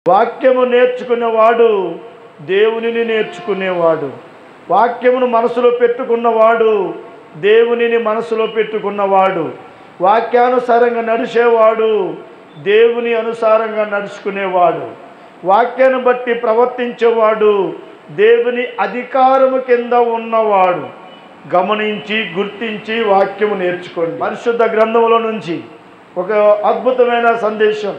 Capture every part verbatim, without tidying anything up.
వాక్యము నేర్చుకునేవాడు దేవునిని నేర్చుకునేవాడు. వాక్యమును మనసులో పెట్టుకున్నవాడు దేవునిని మనసులో పెట్టుకున్నవాడు. వాక్యానుసారంగా నడిచేవాడు దేవుని అనుసారంగా నడుచుకునేవాడు. వాక్యాన్ని బట్టి ప్రవర్తించేవాడు దేవుని అధికారము కింద ఉన్నవాడు. గమనించి గుర్తించి వాక్యము నేర్చుకోండి. పరిశుద్ధ గ్రంథములో నుంచి ఒక అద్భుతమైన సందేశం.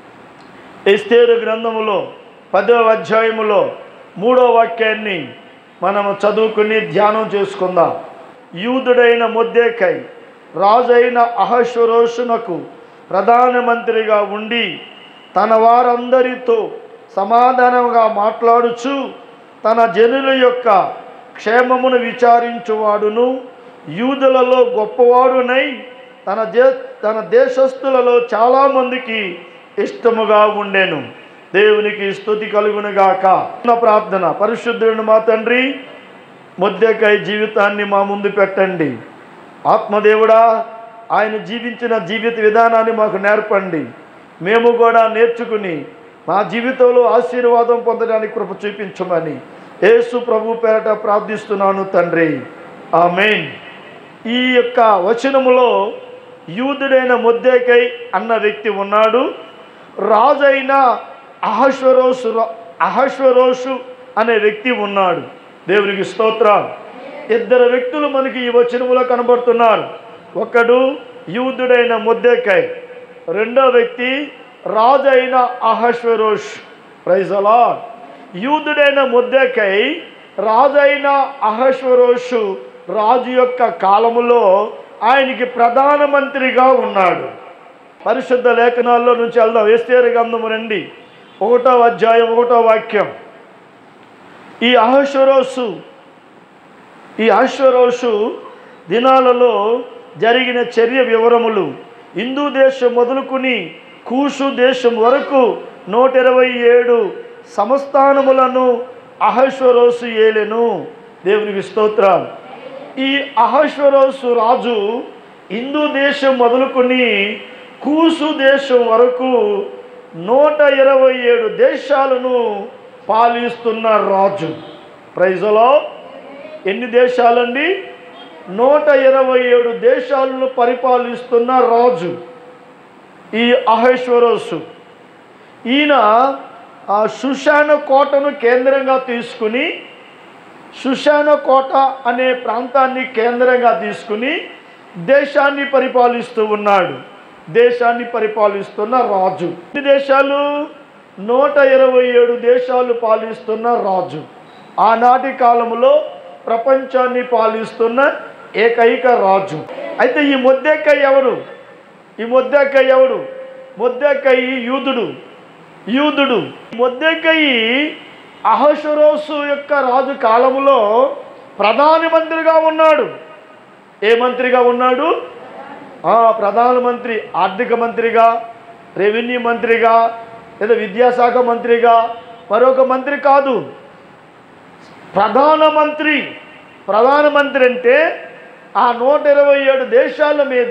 ఎస్తేరు గ్రంథములో పదవ అధ్యాయములో మూడో వాక్యాన్ని మనము చదువుకుని ధ్యానం చేసుకుందాం. యూదుడైన మొర్దెకై రాజైన అహష్వేరోషునకు ప్రధానమంత్రిగా ఉండి తన వారందరితో సమాధానంగా మాట్లాడుచు తన జనుల యొక్క క్షేమమును విచారించువాడును యూదులలో గొప్పవాడునై తన దే తన దేశస్థులలో చాలామందికి ఇష్టముగా ఉండెను. దేవునికి స్తుతి కలుగునుగాక. ప్రార్థన. పరిశుద్ధుడు మా తండ్రి, మొర్దెకై జీవితాన్ని మా ముందు పెట్టండి. ఆత్మదేవుడా, ఆయన జీవించిన జీవిత విధానాన్ని మాకు నేర్పండి. మేము కూడా నేర్చుకుని మా జీవితంలో ఆశీర్వాదం పొందడానికి కృప చూపించమని యేసు ప్రభు పేరట ప్రార్థిస్తున్నాను తండ్రి. ఆమేన్. ఈ యొక్క వచనములో యూదుడైన మొర్దెకై అన్న వ్యక్తి ఉన్నాడు. రాజైన అహష్వేరోషు అహష్వేరోషు అనే వ్యక్తి ఉన్నాడు. దేవునికి స్తోత్రం. ఇద్దరు వ్యక్తులు మనకి ఈ వచనములో కనబడుతున్నారు. ఒకడు యూదుడైన మొర్దెకై, రెండో వ్యక్తి రాజైన అహష్వేరోషు. Praise the lord. యూదుడైన మొర్దెకై రాజైన అహష్వేరోషు రాజు యొక్క కాలములో ఆయనకి ప్రధానమంత్రిగా ఉన్నాడు. పరిశుద్ధ లేఖనాల్లో నుంచి వెళ్దాం. ఎస్తేరు గ్రంథము రండి, ఒకటో అధ్యాయం ఒకటో వాక్యం. ఈ అహష్వేరోషు ఈ అహష్వేరోషు దినాలలో జరిగిన చర్య వివరములు. హిందూ దేశం మొదలుకుని కూషు దేశం వరకు నూట ఇరవై ఏడు సంస్థానములను అహష్వేరోషు ఏలెను. దేవునికి స్తోత్రం. ఈ అహష్వేరోషు రాజు హిందూ దేశం మొదలుకొని కూషు దేశం వరకు నూట ఇరవై ఏడు దేశాలను పాలిస్తున్న రాజు. Praise the lord. ఎన్ని దేశాలండి? నూట ఇరవై ఏడు దేశాలను పరిపాలిస్తున్న రాజు ఈ అహష్వేరోషు. ఈయన ఆ షుషాన కోటను కేంద్రంగా తీసుకుని షుషాన కోట అనే ప్రాంతాన్ని కేంద్రంగా తీసుకుని దేశాన్ని పరిపాలిస్తూ ఉన్నాడు. దేశాన్ని పరిపాలిస్తున్న రాజు. ఎన్ని దేశాలు? నూట ఇరవై ఏడు దేశాలు పాలిస్తున్న రాజు. ఆనాటి కాలంలో ప్రపంచాన్ని పాలిస్తున్న ఏకైక రాజు. అయితే ఈ మొర్దెకై ఎవరు? ఈ మొర్దెకై ఎవరు? మొర్దెకై యూదుడు. యూదుడు మొర్దెకై అహష్వేరోషు యొక్క రాజు కాలములో ప్రధానమంత్రిగా ఉన్నాడు. ఏ మంత్రిగా ఉన్నాడు? ప్రధానమంత్రి. ఆర్థిక మంత్రిగా, రెవెన్యూ మంత్రిగా, లేదా విద్యాశాఖ మంత్రిగా, మరొక మంత్రి కాదు, ప్రధానమంత్రి. ప్రధానమంత్రి అంటే ఆ నూట ఇరవై ఏడు దేశాల మీద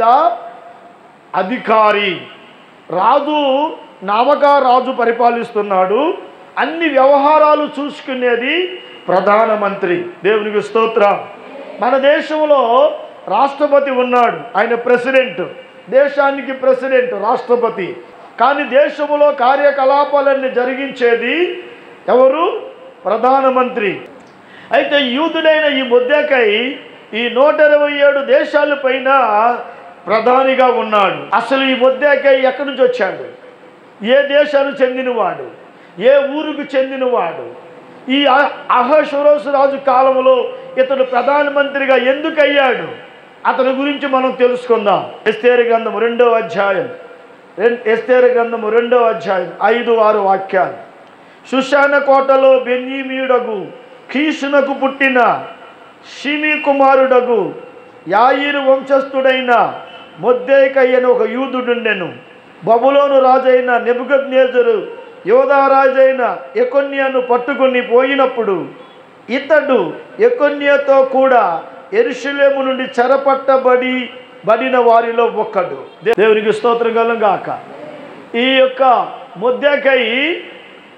అధికారి. రాజు నామక రాజు పరిపాలిస్తున్నాడు. అన్ని వ్యవహారాలు చూసుకునేది ప్రధానమంత్రి. దేవునికి స్తోత్రం. మన దేశంలో రాష్ట్రపతి ఉన్నాడు, ఆయన ప్రెసిడెంట్. దేశానికి ప్రెసిడెంట్ రాష్ట్రపతి. కానీ దేశంలో కార్యకలాపాలన్నీ జరిగించేది ఎవరు? ప్రధానమంత్రి. అయితే యూదుడైన ఈ మొర్దెకై ఈ నూట ఇరవై ఏడు దేశాల పైన ప్రధానిగా ఉన్నాడు. అసలు ఈ మొర్దెకై ఎక్కడి నుంచి వచ్చాడు? ఏ దేశానికి చెందినవాడు? ఏ ఊరికి చెందినవాడు? ఈ అహష్వేరోషు రాజు కాలంలో ఇతడు ప్రధానమంత్రిగా ఎందుకు అయ్యాడు? అతని గురించి మనం తెలుసుకుందాం. ఎస్తేరు గ్రంథము రెండో అధ్యాయం ఎస్తేరు గ్రంథము రెండో అధ్యాయం ఐదు ఆరు వాక్యాలు. షుషాన కోటలో బెన్యామీయుడగు కీషునకు పుట్టిన షిమీ కుమారుడగు యాయీరు వంశస్థుడైన మొర్దెకై అనే ఒక యూదుడుండెను. బబులోను రాజైన నెబుకద్నెజరు యోధారాజైన యెకొన్యాను పట్టుకొని పోయినప్పుడు ఇతడు యెకొన్యాతో కూడా యెరూషలేము నుండి చెరపట్టబడి బడిన వారిలో ఒక్కడు. దేవునికి స్తోత్రం కలుగుగాక. ఈ యొక్క మొర్దెకై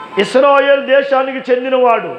ఇశ్రాయేలు దేశానికి చెందినవాడు,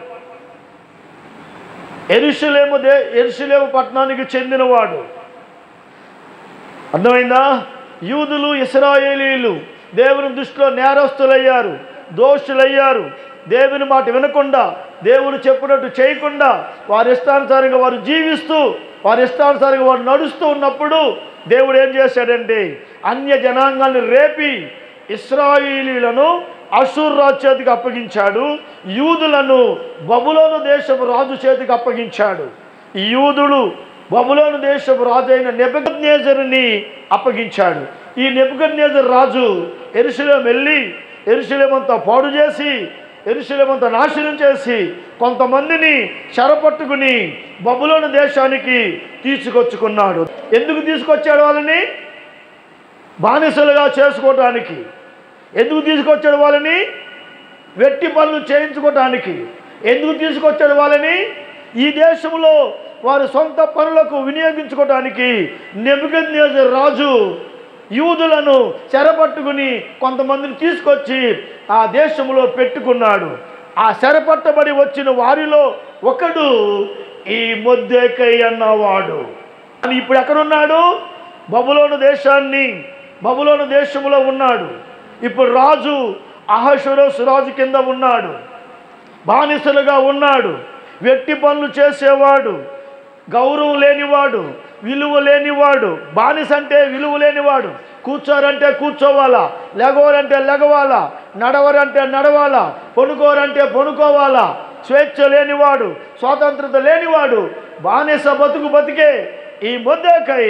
యెరూషలేము దే యెరూషలేము పట్టణానికి చెందినవాడు. అర్థమైందా? యూదులు ఇశ్రాయేలీలు దేవుని దృష్టిలో నేరస్తులయ్యారు, దోషులయ్యారు. దేవుని మాట వినకుండా, దేవుడు చెప్పినట్టు చేయకుండా, వారి ఇష్టానుసారంగా వారు జీవిస్తూ, వారి ఇష్టానుసారంగా వారు నడుస్తూ ఉన్నప్పుడు దేవుడు ఏం చేశాడంటే అన్య జనాంగాన్ని రేపి ఇశ్రాయేలీలను అషూరు రాజు చేతికి అప్పగించాడు, యూదులను బబులోను దేశపు రాజు చేతికి అప్పగించాడు. ఈ యూదులు బబులోను దేశపు రాజు అయిన నెబుకద్నెజరుని అప్పగించాడు. ఈ నెబుకద్నెజరు రాజు యెరూషలేము వెళ్ళి యెరూషలేమంతా పాడు చేసి, యెరూషలేమంతా నాశనం చేసి, కొంతమందిని చెరపట్టుకుని బబులోను దేశానికి తీసుకొచ్చుకున్నాడు. ఎందుకు తీసుకొచ్చాడు? వాళ్ళని బానిసలుగా చేసుకోవటానికి. ఎందుకు తీసుకొచ్చాడు? వాళ్ళని వెట్టి పనులు చేయించుకోవటానికి. ఎందుకు తీసుకొచ్చాడు? వాళ్ళని ఈ దేశంలో వారి సొంత పనులకు వినియోగించుకోవటానికి. నెబుకద్నెజరు రాజు యూదులను చెరపట్టుకుని కొంతమందిని తీసుకొచ్చి ఆ దేశంలో పెట్టుకున్నాడు. ఆ చెరపట్టబడి వచ్చిన వారిలో ఒకడు ఈ మొర్దెకై అన్నవాడు. అని ఇప్పుడు ఎక్కడున్నాడు? బబులోను దేశాన్ని బబులోను దేశంలో ఉన్నాడు. ఇప్పుడు రాజు అహష్వేరోషు రాజు కింద ఉన్నాడు, బానిసలుగా ఉన్నాడు. వెట్టి పనులు చేసేవాడు, గౌరవం లేనివాడు, విలువ లేనివాడు. బానిస అంటే విలువ లేనివాడు. కూర్చోరంటే కూర్చోవాలా, లెగవరంటే లెగవాలా, నడవరంటే నడవాలా, పొనుకోరంటే పొనుకోవాలా. స్వేచ్ఛ లేనివాడు, స్వాతంత్రత లేనివాడు, బానిస బతుకు బతికే ఈ మొర్దెకై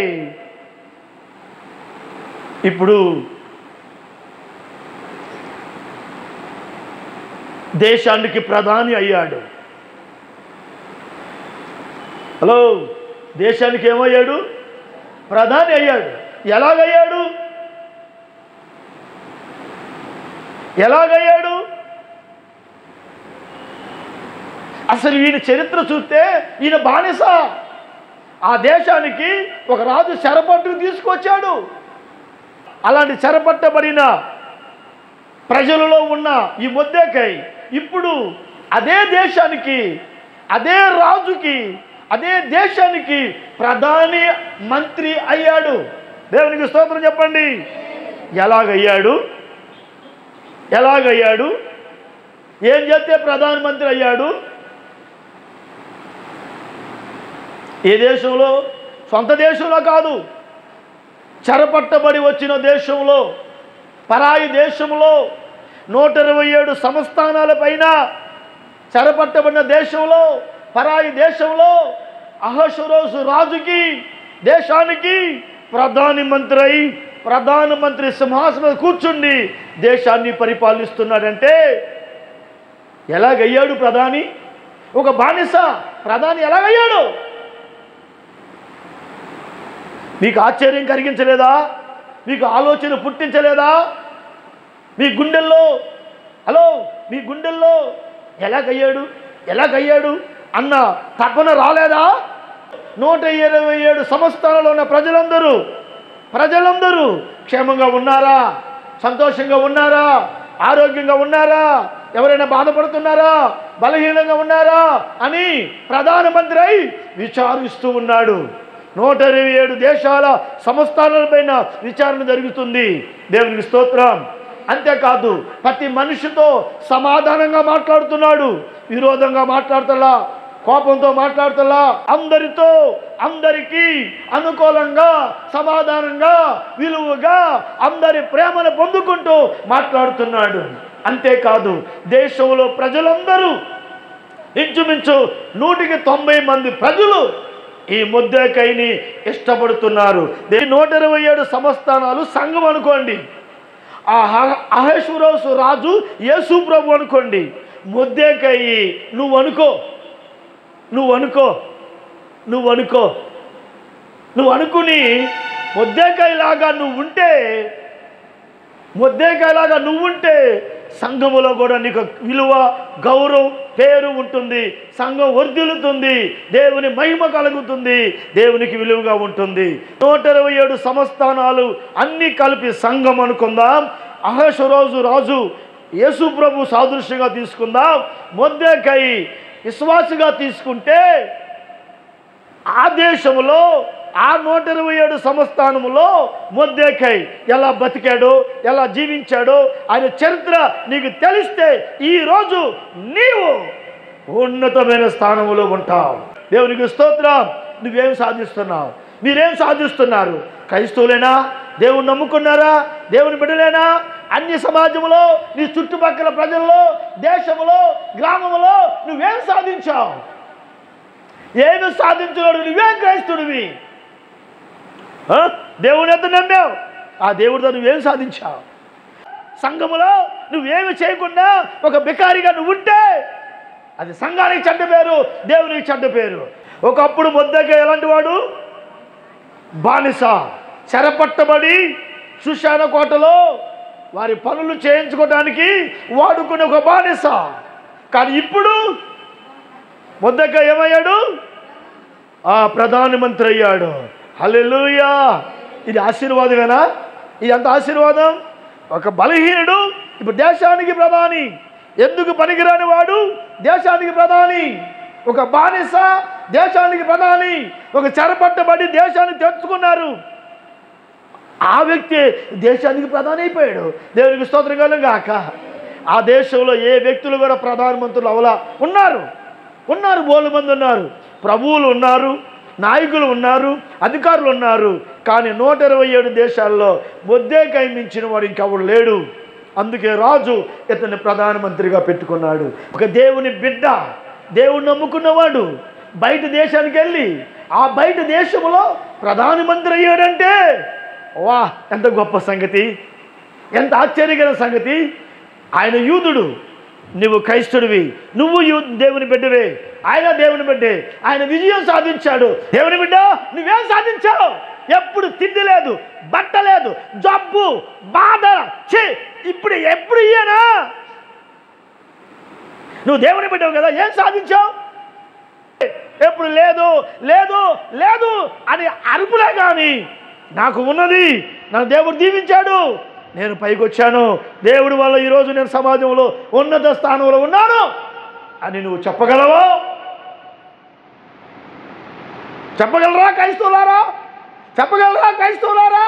ఇప్పుడు దేశానికి ప్రధాని అయ్యాడు. హలో, దేశానికి ఏమయ్యాడు? ప్రధాని అయ్యాడు. ఎలాగయ్యాడు? ఎలాగయ్యాడు? అసలు ఈయన చరిత్ర చూస్తే ఈయన బానిస. ఆ దేశానికి ఒక రాజు చెరపట్టుకు తీసుకొచ్చాడు. అలాంటి చెరపట్టబడిన ప్రజలలో ఉన్న ఈ మొర్దెకై ఇప్పుడు అదే దేశానికి, అదే రాజుకి, అదే దేశానికి ప్రధాని మంత్రి అయ్యాడు. దేవునికి స్తోత్రం చెప్పండి. ఎలాగయ్యాడు? ఎలాగయ్యాడు? ఏం చేస్తే ప్రధానమంత్రి అయ్యాడు? ఏ దేశంలో? సొంత దేశంలో కాదు, చెరపట్టబడి వచ్చిన దేశంలో, పరాయి దేశంలో, నూట ఇరవై ఏడు సంస్థానాల పైన చెరపట్టబడిన దేశంలో, పరాయి దేశంలో అహష్వేరోషు రాజుకి, దేశానికి ప్రధాని మంత్రి అయి, ప్రధానమంత్రి సింహాసనం కూర్చుండి దేశాన్ని పరిపాలిస్తున్నాడంటే ఎలాగయ్యాడు ప్రధాని? ఒక బానిస ప్రధాని ఎలాగయ్యాడు? మీకు ఆశ్చర్యం కలిగించలేదా? మీకు ఆలోచన పుట్టించలేదా? మీ గుండెల్లో హలో మీ గుండెల్లో ఎలాగయ్యాడు ఎలాగయ్యాడు అన్న తపన రాలేదా? నూట ఇరవై ఏడు సంవత్సరాలలో ఉన్న ప్రజలందరూ ప్రజలందరూ క్షేమంగా ఉన్నారా? సంతోషంగా ఉన్నారా? ఆరోగ్యంగా ఉన్నారా? ఎవరైనా బాధపడుతున్నారా? బలహీనంగా ఉన్నారా అని ప్రధానమంత్రి అయి విచారిస్తూ ఉన్నాడు. నూట ఇరవై ఏడు దేశాల సంస్థానాలపైన విచారణ జరుగుతుంది. దేవునికి స్తోత్రం. అంతేకాదు ప్రతి మనిషితో సమాధానంగా మాట్లాడుతున్నాడు, విరోధంగా మాట్లాడుతలా, కోపంతో మాట్లాడుతలా, అందరితో అందరికీ అనుకూలంగా, సమాధానంగా, విలువగా అందరి ప్రేమను పొందుకుంటూ మాట్లాడుతున్నాడు. అంతేకాదు దేశంలో ప్రజలందరూ ఇంచుమించు నూటికి తొంభై మంది ప్రజలు ఈ మొర్దెకైని ఇష్టపడుతున్నారు. నూట ఇరవై ఏడు సంస్థానాలు సంఘం అనుకోండి, ఆ అహష్వేరోషు రాజు యేసు ప్రభు అనుకోండి, మొర్దెకై నువ్వు అనుకో నువ్వు అనుకో నువ్వు అనుకో నువ్వు అనుకుని మొర్దెకై లాగా నువ్వు ఉంటే మొర్దెకై లాగా నువ్వు ఉంటే సంఘములో కూడా నీకు విలువ, గౌరవం, పేరు ఉంటుంది. సంఘం వర్ధిల్లుతుంది, దేవుని మహిమ కలుగుతుంది, దేవునికి విలువగా ఉంటుంది. నూట ఇరవై ఏడు సంస్థానాలు అన్నీ కలిపి సంఘం అనుకుందాం. అహష్వేరోషు రాజు యేసు ప్రభు సాదృశ్యంగా తీసుకుందాం. మొర్దెకై విశ్వాసిగా తీసుకుంటే ఆ దేశంలో ఆ నూట ఇరవై ఏడు సంస్థానములో మొర్దెకై ఎలా బతికాడో, ఎలా జీవించాడో ఆయన చరిత్ర నీకు తెలిస్తే ఈరోజు నీవు ఉన్నతమైన స్థానంలో ఉంటావు. దేవునికి స్తోత్రం. నువ్వేం సాధిస్తున్నావు? మీరేం సాధిస్తున్నారు? క్రైస్తవులేనా? దేవుని నమ్ముకున్నారా? దేవుని బిడ్డలేనా? అన్ని సమాజంలో, నీ చుట్టుపక్కల ప్రజల్లో, దేశంలో, గ్రామంలో నువ్వేం సాధించావు? ఏమి సాధించినాడు? నువ్వేం క్రైస్తవుడివి? దేవుని ఎంత నమ్మావు? ఆ దేవుడితో నువ్వేం సాధించావు? సంఘములో నువ్వేమి చేయకుండా ఒక బికారిగా నువ్వు ఉంటే అది సంఘానికి చెడ్డ పేరు, దేవునికి చెడ్డ పేరు. ఒకప్పుడు మొర్దెకై ఎలాంటి వాడు? బానిస, చెరపట్టబడి షూషాను కోటలో వారి పనులు చేయించుకోవడానికి వాడుకునే ఒక బానిస. కానీ ఇప్పుడు మొర్దెకై ఏమయ్యాడు? ఆ ప్రధానమంత్రి అయ్యాడు. హల్లెలూయా! ఇది ఆశీర్వాదమేనా? ఇది అంత ఆశీర్వాదం. ఒక బలహీనుడు ఇప్పుడు దేశానికి ప్రధాని. ఎందుకు పనికిరాని వాడు దేశానికి ప్రధాని. ఒక బానిస దేశానికి ప్రధాని. ఒక చెరపట్టబడి దేశాన్ని తెచ్చుకున్నారు. ఆ వ్యక్తి దేశానికి ప్రధాని అయిపోయాడు. దేవునికి స్తోత్రం కలుగాక. ఆ దేశంలో ఏ వ్యక్తులు కూడా ప్రధానమంత్రులు అవలా ఉన్నారు ఉన్నారు బోలు మంది ఉన్నారు. ప్రభువులు ఉన్నారు, నాయకులు ఉన్నారు, అధికారులు ఉన్నారు. కానీ నూట ఇరవై ఏడు దేశాల్లో మొర్దెకై మించిన వాడు ఇంకెవడు లేడు. అందుకే రాజు ఇతన్ని ప్రధానమంత్రిగా పెట్టుకున్నాడు. ఒక దేవుని బిడ్డ, దేవుని నమ్ముకున్నవాడు బయట దేశానికి వెళ్ళి ఆ బయట దేశంలో ప్రధానమంత్రి అయ్యాడంటే వా, ఎంత గొప్ప సంగతి, ఎంత ఆశ్చర్యకర సంగతి. ఆయన యూదుడు, నువ్వు క్రైస్తవుడివి. నువ్వు యూ దేవుని బిడ్డవే, ఆయన దేవుని బిడ్డే. ఆయన విజయం సాధించాడు. దేవుని బిడ్డ, నువ్వేం సాధించావు? ఎప్పుడు తిండి లేదు, బట్ట లేదు, జబ్బు, బాధ. ఛీ, ఇప్పుడు ఎప్పుడు ఇయ్యనా? నువ్వు దేవుని బిడ్డవు కదా, ఏం సాధించావు? ఎప్పుడు లేదు లేదు లేదు అని అరుపులే. కానీ నాకు ఉన్నది, నాకు దేవుడు దీవించాడు, నేను పైకి వచ్చాను, దేవుడి వల్ల ఈరోజు నేను సమాజంలో ఉన్నత స్థానంలో ఉన్నాను అని నువ్వు చెప్పగలవా? చెప్పగలరా క్రైస్తవులారా? చెప్పగలరా క్రైస్తవులారా?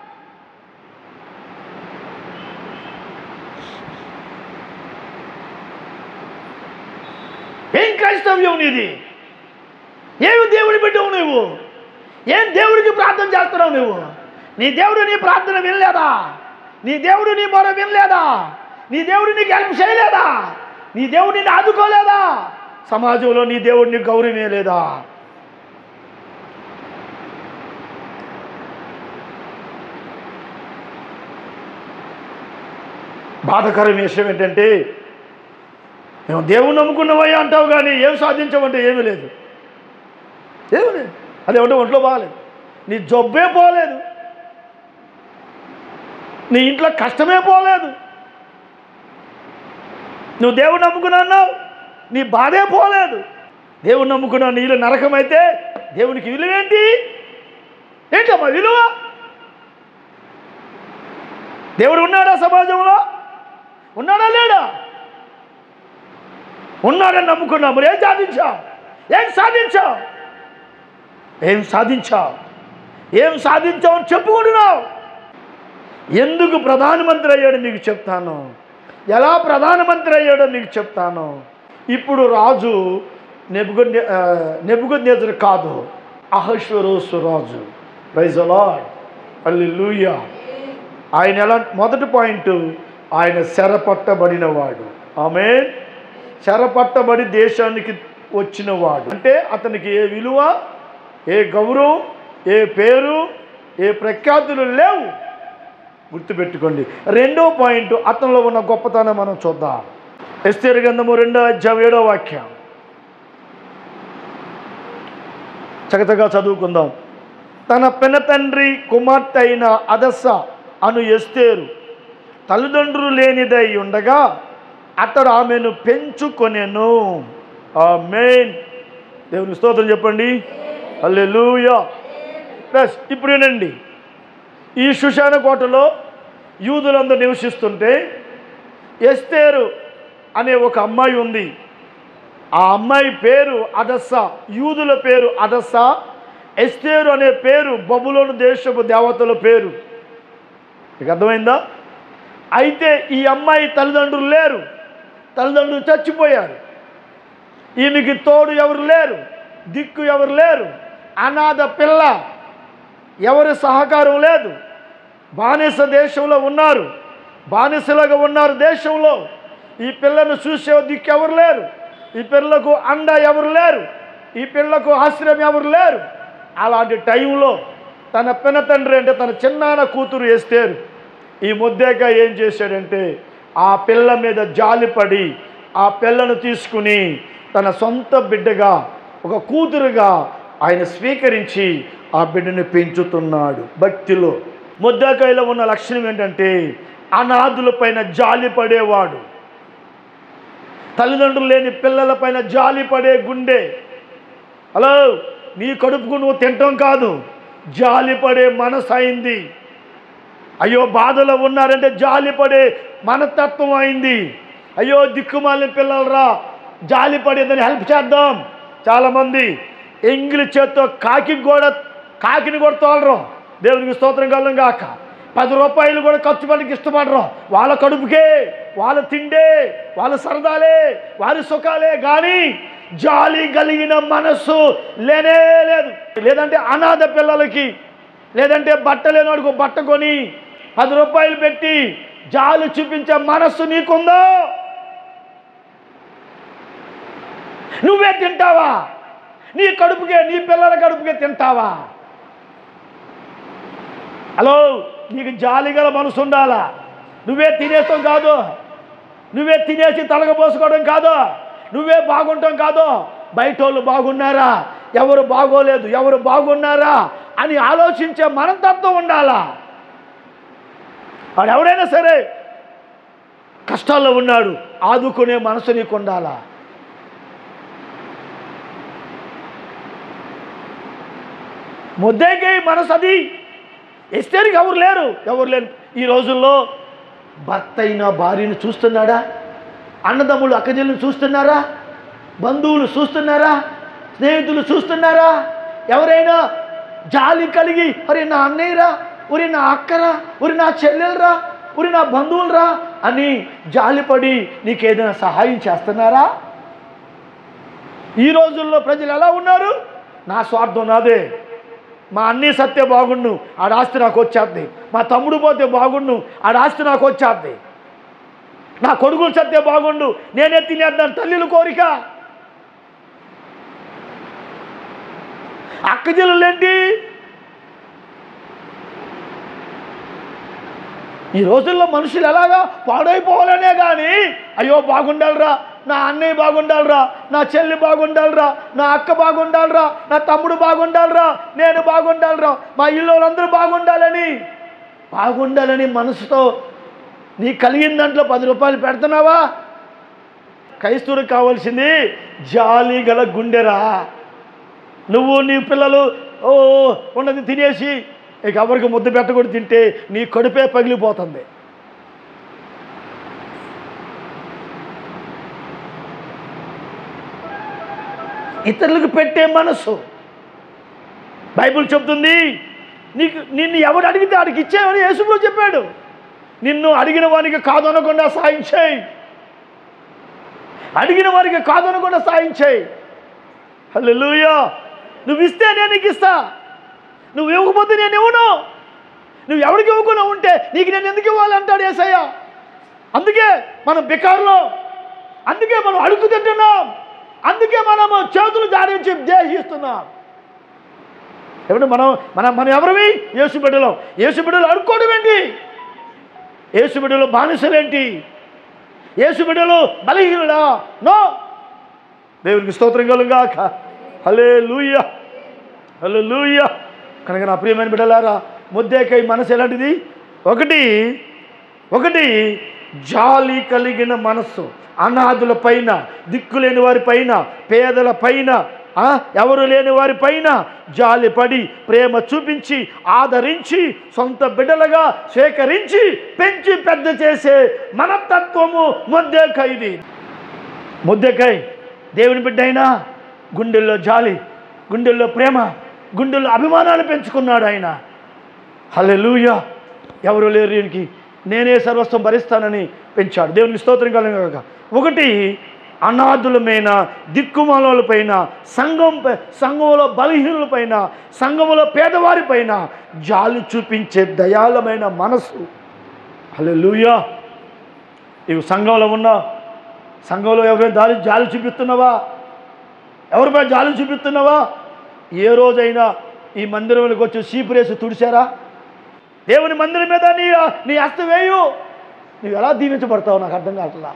ఏం క్రైస్తవ్యం నీది? ఏమి దేవుడి బిడ్డవు నువ్వు? ఏం దేవుడికి ప్రార్థన చేస్తున్నావు నువ్వు? నీ దేవుడు నీ ప్రార్థన వినలేదా? నీ దేవుడు నీ మొర వినలేదా? నీ దేవుడు నీకు హెల్ప్ చేయలేదా? నీ దేవుడు నిన్ను ఆదుకోలేదా? సమాజంలో నీ దేవుడిని గౌరవమే లేదా? బాధకరమైన విషయం ఏంటంటే, మేము దేవుణ్ణి నమ్ముకున్నవయ్యా అంటావు కానీ ఏం సాధించమంటే ఏమీ లేదు, ఏమీ లేదు. అది ఏమంటే ఒంట్లో బాగాలేదు, నీ జబ్బే పోలేదు, నీ ఇంట్లో కష్టమే పోలేదు. నువ్వు దేవుడు నమ్ముకున్నా అన్నావు, నీ బాధే పోలేదు. దేవుడు నమ్ముకున్నావు, నీళ్ళు నరకమైతే దేవునికి విలువ ఏంటి? ఏంటమ్మా విలువ? దేవుడు ఉన్నాడా సమాజంలో? ఉన్నాడా లేడా? ఉన్నాడని నమ్ముకున్నావు. మరి ఏం సాధించావు? ఏం సాధించావు? ఏం సాధించావు? ఏం సాధించావు అని చెప్పుకుంటున్నావు. ఎందుకు ప్రధానమంత్రి అయ్యాడో నీకు చెప్తాను, ఎలా ప్రధానమంత్రి అయ్యాడో నీకు చెప్తాను. ఇప్పుడు రాజు నెబుకద్నె నెబుకద్నెజరు కాదు, అహష్వేరోషు రాజు. Praise the lord, hallelujah. ఆయన ఎలా? మొదటి పాయింట్, ఆయన చెరపట్టబడినవాడు. ఆమేన్. చెరపట్టబడి దేశానికి వచ్చినవాడు అంటే అతనికి ఏ విలువ, ఏ గౌరవం, ఏ పేరు, ఏ ప్రఖ్యాతులు లేవు. గుర్తుపెట్టుకోండి. రెండో పాయింట్, అతనిలో ఉన్న గొప్పతనం మనం చూద్దాం. ఎస్తేరు గ్రంథము రెండో అధ్యాయం ఏడో వాక్యం చక్కగా చదువుకుందాం. తన పెనతండ్రి కుమార్తె అయిన అదస్స అను ఎస్తేరు తల్లిదండ్రులు లేనిదై ఉండగా అతడు ఆమెను పెంచుకొనెను. ఆమేన్. దేవుని స్తోత్రం చెప్పండి. హల్లెలూయా. ప్లస్ ఇప్పుడు ఏనండి, ఈ షూషాను కోటలో యూదులందరూ నివసిస్తుంటే ఎస్తేరు అనే ఒక అమ్మాయి ఉంది. ఆ అమ్మాయి పేరు అదస్స, యూదుల పేరు అదస్స. ఎస్తేరు అనే పేరు బబులోను దేశపు దేవతల పేరు. మీకు అర్థమైందా? అయితే ఈ అమ్మాయి తల్లిదండ్రులు లేరు, తల్లిదండ్రులు చచ్చిపోయారు. ఈమెకి తోడు ఎవరు లేరు, దిక్కు ఎవరు లేరు, అనాథ పిల్ల, ఎవరి సహకారం లేదు. బానిస దేశంలో ఉన్నారు, బానిసలుగా ఉన్నారు దేశంలో. ఈ పిల్లను చూసే దిక్కు ఎవరు లేరు, ఈ పిల్లకు అండ ఎవరు లేరు, ఈ పిల్లకు ఆశ్రయం ఎవరు లేరు. అలాంటి టైంలో తన పిన తండ్రి అంటే తన చిన్నాన్న కూతురు ఎస్తేరు ఈ మొర్దెకై ఏం చేశాడంటే ఆ పిల్ల మీద జాలిపడి ఆ పిల్లను తీసుకుని తన సొంత బిడ్డగా, ఒక కూతురుగా ఆయన స్వీకరించి ఆ బిడ్డని పెంచుతున్నాడు భక్తిలో. మొర్దెకైలో ఉన్న లక్షణం ఏంటంటే అనాథుల పైన జాలి పడేవాడు, తల్లిదండ్రులు లేని పిల్లల పైన జాలి పడే గుండె. హలో, నీ కడుపుకు నువ్వు తినటం కాదు, జాలి పడే మనసు అయింది. అయ్యో బాధలో ఉన్నారంటే జాలి పడే మనస్తత్వం అయింది. అయ్యో దిక్కుమాలిన పిల్లలరా, జాలి పడేదని హెల్ప్ చేద్దాం. చాలామంది ఎంగిలి చేత్తో కాకి కూడా కాకిని కూడా తోలరు. దేవునికి స్తోత్రం కలుగును గాక. పది రూపాయలు కూడా ఖర్చు పెట్టడానికి ఇష్టపడరు. వాళ్ళ కడుపుకే, వాళ్ళ తిండే, వాళ్ళ సరదాలే, వారి సుఖాలే కానీ జాలి కలిగిన మనస్సు లేనే లేదు. లేదంటే అనాథ పిల్లలకి, లేదంటే బట్ట లేనివాడికి బట్ట కొని పది రూపాయలు పెట్టి జాలి చూపించే మనస్సు నీకుందో? నువ్వే తింటావా? నీ కడుపుకే, నీ పిల్లల కడుపుకే తింటావా? హలో, నీకు జాలి గల మనసు ఉండాలా. నువ్వే తినేస్తాం కాదు, నువ్వే తినేసి తలగపోసుకోవడం కాదు, నువ్వే బాగుంటాం కాదు. బయట వాళ్ళు బాగున్నారా, ఎవరు బాగోలేదు, ఎవరు బాగున్నారా అని ఆలోచించే మనస్తత్వం ఉండాలా. వాడు ఎవరైనా సరే కష్టాల్లో ఉన్నాడు, ఆదుకునే మనసు నీకు ఉండాలా. మొర్దెకై మనసు అది. ఎస్తేరుకి ఎవరు లేరు, ఎవరు లేరు. ఈ రోజుల్లో భర్త అయిన భార్యను చూస్తున్నాడా? అన్నదమ్ములు అక్కజల్ని చూస్తున్నారా? బంధువులు చూస్తున్నారా? స్నేహితులు చూస్తున్నారా? ఎవరైనా జాలి కలిగి ఒరే నా అన్నయ్యరా, ఒరే నా అక్కరా, ఒరే నా చెల్లెలరా, ఒరే నా బంధువులరా అని జాలిపడి నీకేదైనా సహాయం చేస్తున్నారా? ఈ రోజుల్లో ప్రజలు ఎలా ఉన్నారు? నా స్వార్థం నాదే, మా అన్నీ సత్తే బాగుండు, ఆడ ఆస్తి నాకు వచ్చేద్ది, మా తమ్ముడు పోతే బాగుండు, ఆడ ఆస్తి నాకు వచ్చేద్ది, నా కొడుకులు సత్తే బాగుండు, నేనే తినేద్దాను తల్లిల కోరిక. అక్కజల్లులేంటి? ఈ రోజుల్లో మనుషులు ఎలాగా పాడైపోవాలనే కానీ అయ్యో బాగుండాలిరా, నా అన్నయ్య బాగుండాలిరా, నా చెల్లి బాగుండాలిరా, నా అక్క బాగుండాలిరా, నా తమ్ముడు బాగుండాలిరా, నేను బాగుండాలిరా, మా ఇల్లు వాళ్ళందరూ బాగుండాలని బాగుండాలని మనసుతో నీ కలిగిన దాంట్లో పది రూపాయలు పెడుతున్నావా? క్రైస్తవుడికి కావాల్సింది జాలి గల గుండెరా. నువ్వు నీ పిల్లలు ఓ ఉన్నది తినేసి ఇక ఎవరికి ముద్ద పెట్టకూడదు, తింటే నీ కడుపే పగిలిపోతుంది. ఇతరులకు పెట్టే మనసు బైబిల్ చెప్తుంది. నీకు నిన్ను ఎవడు అడిగితే ఆడికి ఇచ్చేవని యేసుప్రభువు చెప్పాడు. నిన్ను అడిగిన వారికి కాదనకుండా సాయం చేయి, అడిగిన వారికి కాదనకుండా సాయం చేయి. హల్లెలూయా. నువ్వు ఇస్తే నేను నీకు ఇస్తా, నువ్వు ఇవ్వకపోతే నేను ఇవ్వను. నువ్వు ఎవరికి ఇవ్వకుండా ఉంటే నీకు నేను ఎందుకు ఇవ్వాలి అంటాడు యేసయ్య. అందుకే మనం బికారులో, అందుకే మనం అడుగు తింటున్నాం, అందుకే మనము చేతులు జాడించి దేహిస్తున్నాం. ఏమంటే మనం మనం మనం ఎవరివి? యేసు బిడ్డలు. యేసు బిడ్డలు అడుక్కోవడం ఏంటి? యేసు బిడ్డలు బానిసలేంటి? యేసు బిడ్డలు బలహీనుడా? నో. దేవునికి స్తోత్రం కలుగాక. హల్లెలూయా, హల్లెలూయా. కనుక నా ప్రియమైన బిడ్డలారా, మొర్దెకై మనసు ఎలాంటిది? ఒకటి ఒకటి జాలి కలిగిన మనస్సు. అనాథుల పైన, దిక్కులేని వారి పైన, పేదల పైన ఎవరు లేని వారి పైన జాలిపడి ప్రేమ చూపించి ఆదరించి సొంత బిడ్డలుగా స్వీకరించి పెంచి పెద్ద చేసే మనస్తత్వము మొర్దెకైది. మొర్దెకై దేవుని బిడ్డ అయినా గుండెల్లో జాలి, గుండెల్లో ప్రేమ, గుండెల్లో అభిమానాలు పెంచుకున్నాడు ఆయన. హల్లెలూయా. ఎవరు లేరు వీనికి, నేనే సర్వస్వం భరిస్తానని పెంచాడు. దేవునికి స్తోత్రం కలుగుగాక. ఒకటి, అనాథులమైన దిక్కుమాలపైన, సంఘం సంఘంలో బలహీనులపైన, సంఘంలో పేదవారిపైన జాలి చూపించే దయాళమైన మనసు. హల్లెలూయా. ఇవి సంఘంలో ఉన్నా, సంఘంలో ఎవరైనా దారి జాలి చూపిస్తున్నావా? ఎవరిపై జాలి చూపిస్తున్నావా? ఏ రోజైనా ఈ మందిరంలోకి వచ్చి చీపురేసి తుడిచారా? దేవుని మందిరం మీద నీ నీ హస్తం వేయు. నువ్వు ఎలా దీవించబడతావు నాకు అర్థం కావట్లా.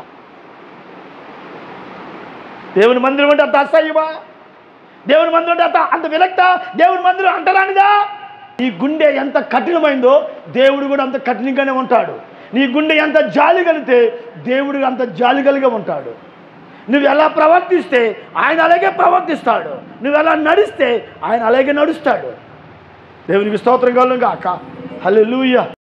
దేవుని మందిరం అంటే అంత అసహ్యమా? దేవుని మందిరం అంటే అంత అంత విరక్త? దేవుని మందిరం అంటరానిదా? నీ గుండె ఎంత కఠినమైందో దేవుడు కూడా అంత కఠినంగానే ఉంటాడు. నీ గుండె ఎంత జాలి కలిగితే దేవుడు అంత జాలి కలిగి ఉంటాడు. నువ్వు ఎలా ప్రవర్తిస్తే ఆయన అలాగే ప్రవర్తిస్తాడు. నువ్వు ఎలా నడిస్తే ఆయన అలాగే నడుస్తాడు. దేవునికి స్తోత్రం కలుగుగాక. హల్లెలూయా.